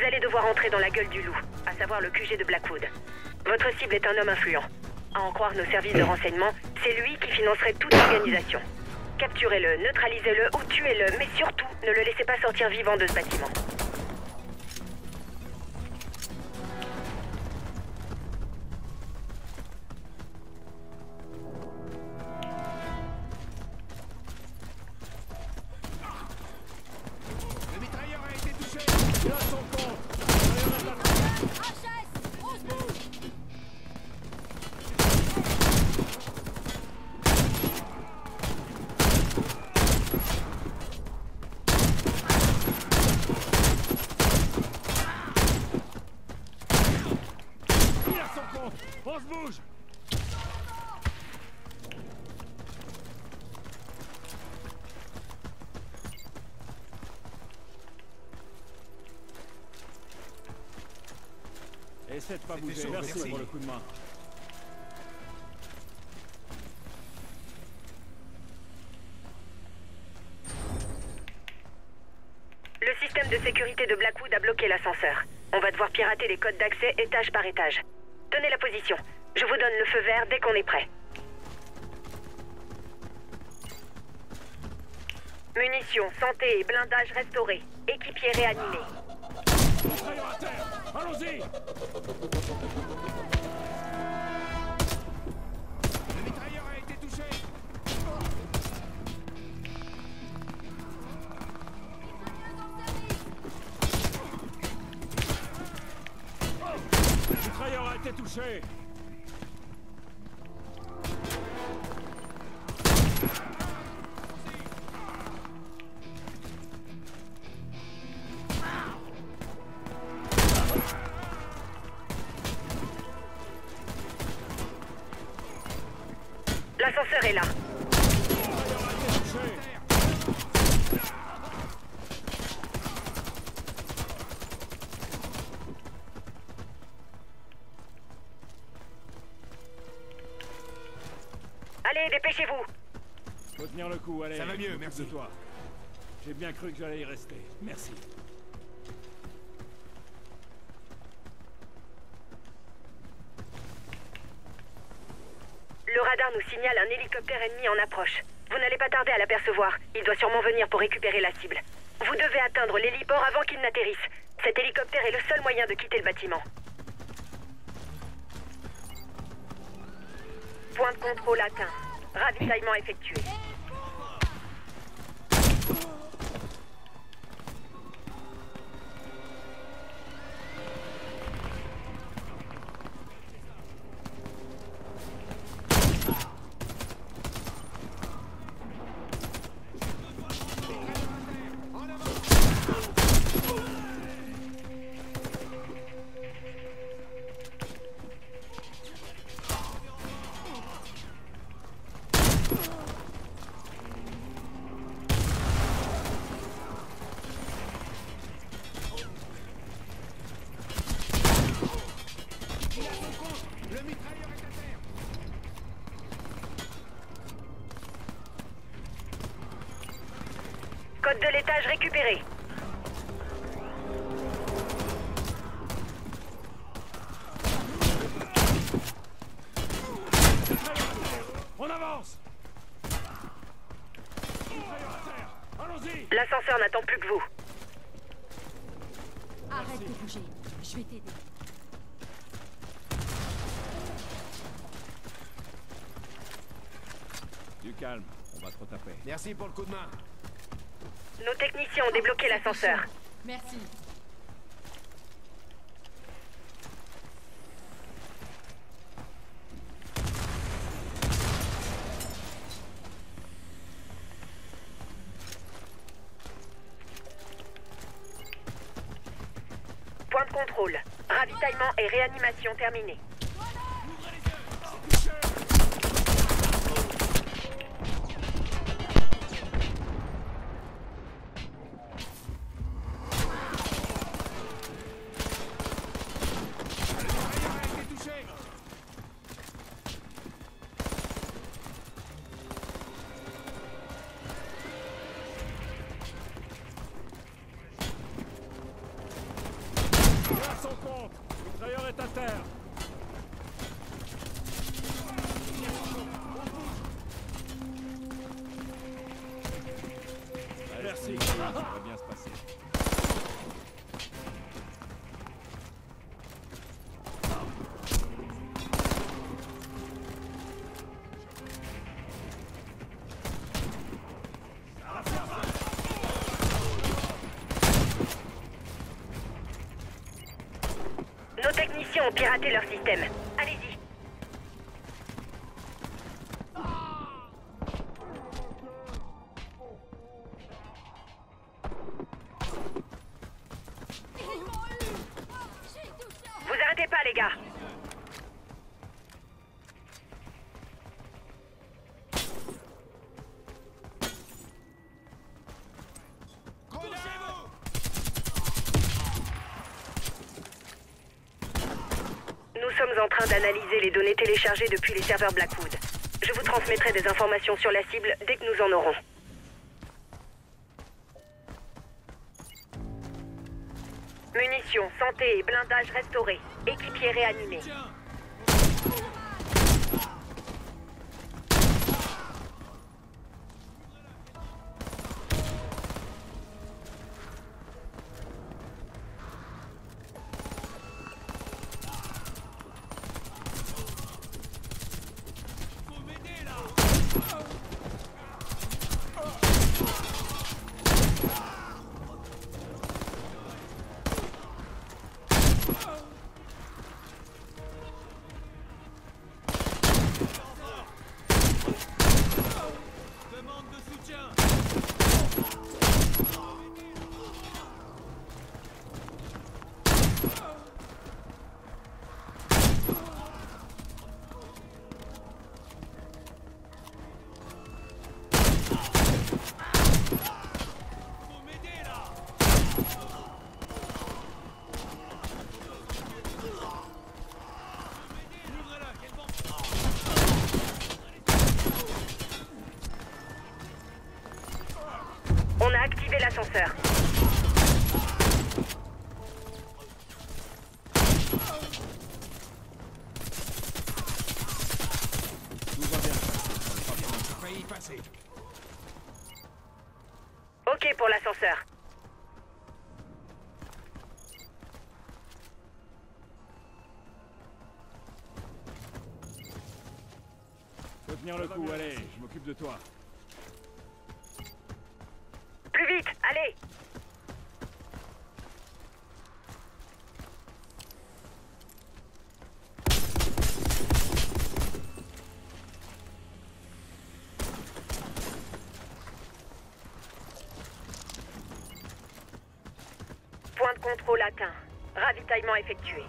allez devoir entrer dans la gueule du loup, à savoir le QG de Blackwood. Votre cible est un homme influent. À en croire nos services de renseignement, c'est lui qui financerait toute l'organisation. Capturez-le, neutralisez-le ou tuez-le, mais surtout, ne le laissez pas sortir vivant de ce bâtiment. Le mitrailleur a été touché. Il a son compte. On se bouge. Essaie de pas bouger. Merci pour le coup de main. Le système de sécurité de Blackwood a bloqué l'ascenseur. On va devoir pirater les codes d'accès étage par étage. Tenez la position. Je vous donne le feu vert dès qu'on est prêt. Munitions, santé et blindage restaurés. Équipier réanimé. Mitrailleur à terre. Allons-y. Le mitrailleur a été touché. Le mitrailleur a été touché. L'ascenseur est là. Allez, dépêchez-vous. Faut tenir le coup, allez. Ça va mieux, merci. De toi. J'ai bien cru que j'allais y rester. Merci. Le radar nous signale un hélicoptère ennemi en approche. Vous n'allez pas tarder à l'apercevoir. Il doit sûrement venir pour récupérer la cible. Vous devez atteindre l'héliport avant qu'il n'atterrisse. Cet hélicoptère est le seul moyen de quitter le bâtiment. Point de contrôle atteint. Ravitaillement effectué. Code de l'étage récupéré. On avance. Allons-y. L'ascenseur n'attend plus que vous. Arrête de bouger. Je vais t'aider. Du calme, on va te retaper. Merci pour le coup de main. Nos techniciens ont débloqué l'ascenseur. Merci. Point de contrôle. Ravitaillement et réanimation terminés. à son compte. Le mitrailleur est à terre. Merci, ça va bien se passer. Nos techniciens ont piraté leur système. Allez-y. Vous arrêtez pas, les gars. Nous sommes en train d'analyser les données téléchargées depuis les serveurs Blackwood. Je vous transmettrai des informations sur la cible dès que nous en aurons. Munitions, santé et blindage restaurés. Équipiers réanimés. On a activé l'ascenseur. Tout va bien se passer. Failli passer. Ok pour l'ascenseur. Faut tenir le coup, allez, je m'occupe de toi. Plus vite, allez! Point de contrôle atteint. Ravitaillement effectué.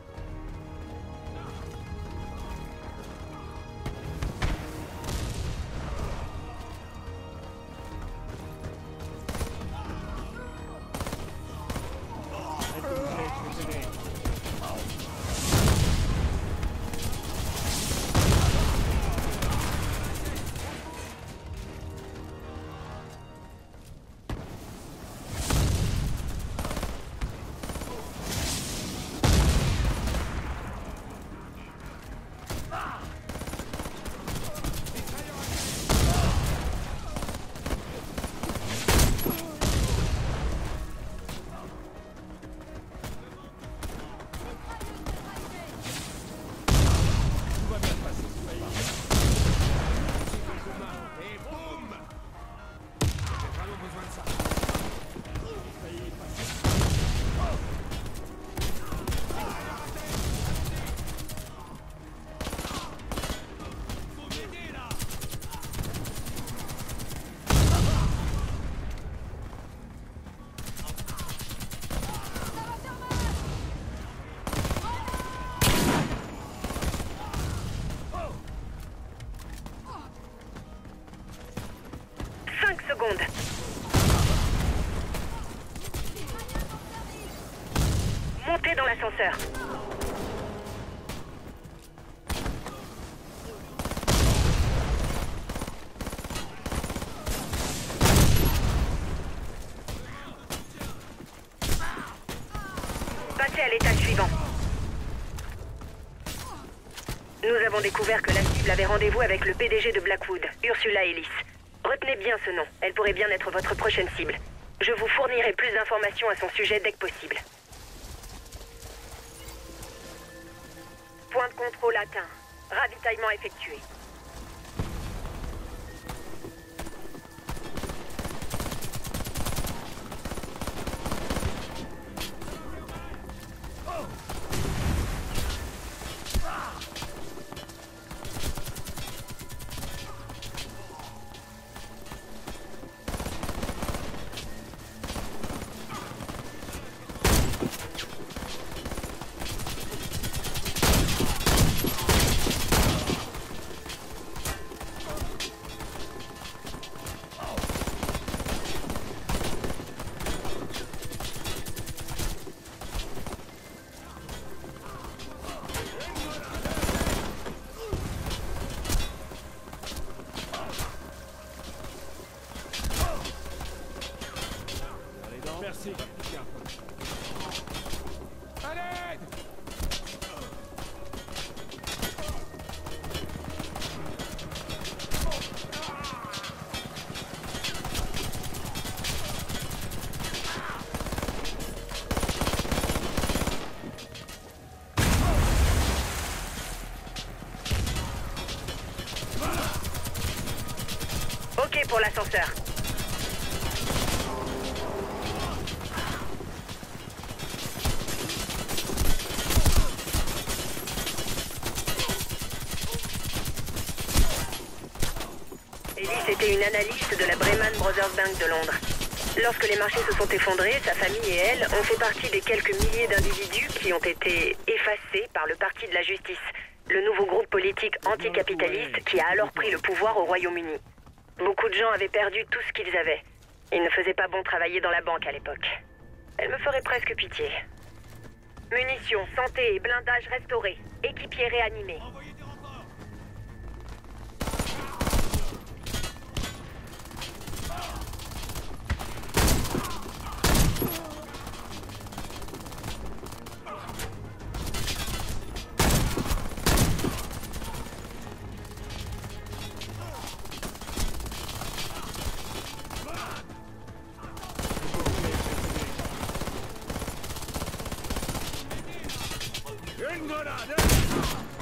Secondes. Montez dans l'ascenseur. Passez à l'étage suivant. Nous avons découvert que la cible avait rendez-vous avec le PDG de Blackwood, Ursula Ellis. Retenez bien ce nom, elle pourrait bien être votre prochaine cible. Je vous fournirai plus d'informations à son sujet dès que possible. Point de contrôle atteint. Ravitaillement effectué. Merci. À l'aide! Ok pour l'ascenseur. Ellis était une analyste de la Breman Brothers Bank de Londres. Lorsque les marchés se sont effondrés, sa famille et elle ont fait partie des quelques milliers d'individus qui ont été effacés par le Parti de la Justice, le nouveau groupe politique anticapitaliste qui a alors pris le pouvoir au Royaume-Uni. Beaucoup de gens avaient perdu tout ce qu'ils avaient. Il ne faisait pas bon travailler dans la banque à l'époque. Elle me ferait presque pitié. Munitions, santé et blindage restaurés. Équipiers réanimés. Une grenade!